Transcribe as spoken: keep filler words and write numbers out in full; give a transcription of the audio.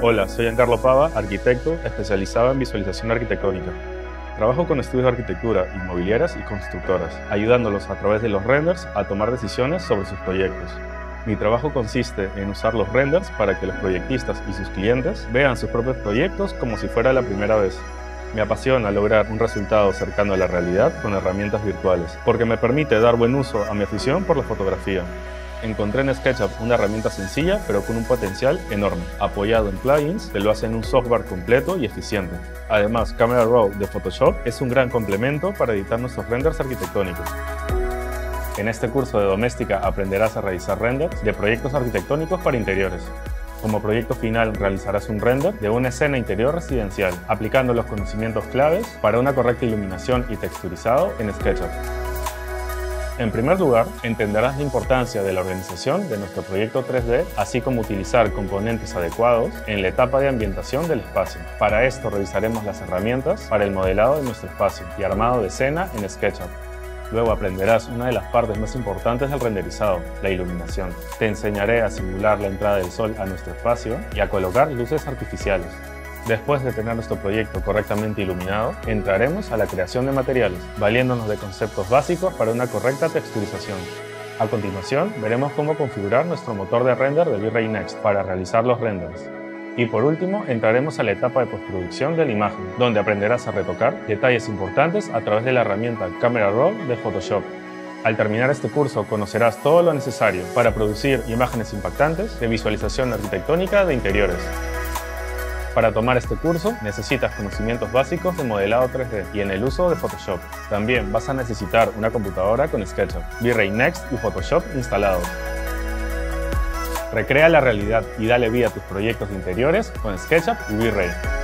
Hola, soy Giancarlo Pava, arquitecto especializado en visualización arquitectónica. Trabajo con estudios de arquitectura, inmobiliarias y constructoras, ayudándolos a través de los renders a tomar decisiones sobre sus proyectos. Mi trabajo consiste en usar los renders para que los proyectistas y sus clientes vean sus propios proyectos como si fuera la primera vez. Me apasiona lograr un resultado cercano a la realidad con herramientas virtuales, porque me permite dar buen uso a mi afición por la fotografía. Encontré en SketchUp una herramienta sencilla pero con un potencial enorme, apoyado en plugins que lo hacen un software completo y eficiente. Además, Camera Raw de Photoshop es un gran complemento para editar nuestros renders arquitectónicos. En este curso de doméstica aprenderás a realizar renders de proyectos arquitectónicos para interiores. Como proyecto final realizarás un render de una escena interior residencial, aplicando los conocimientos claves para una correcta iluminación y texturizado en SketchUp. En primer lugar, entenderás la importancia de la organización de nuestro proyecto tres D, así como utilizar componentes adecuados en la etapa de ambientación del espacio. Para esto revisaremos las herramientas para el modelado de nuestro espacio y armado de escena en SketchUp. Luego aprenderás una de las partes más importantes del renderizado, la iluminación. Te enseñaré a simular la entrada del sol a nuestro espacio y a colocar luces artificiales. Después de tener nuestro proyecto correctamente iluminado, entraremos a la creación de materiales, valiéndonos de conceptos básicos para una correcta texturización. A continuación, veremos cómo configurar nuestro motor de render de V-Ray Next para realizar los renders. Y por último, entraremos a la etapa de postproducción de la imagen, donde aprenderás a retocar detalles importantes a través de la herramienta Camera Raw de Photoshop. Al terminar este curso, conocerás todo lo necesario para producir imágenes impactantes de visualización arquitectónica de interiores. Para tomar este curso necesitas conocimientos básicos de modelado tres D y en el uso de Photoshop. También vas a necesitar una computadora con SketchUp, V-Ray Next y Photoshop instalados. Recrea la realidad y dale vida a tus proyectos de interiores con SketchUp y V-Ray.